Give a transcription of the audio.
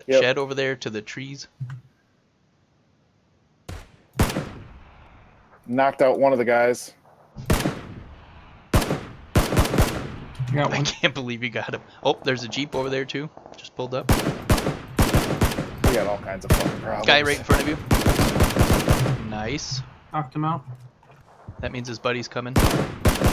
Yep. shed over there to the trees. Knocked out one of the guys. Got I one. can't believe you got him. Oh, there's a Jeep over there too. Just pulled up. We got all kinds of fucking problems. Guy right in front of you. Nice. Knocked him out. That means his buddy's coming.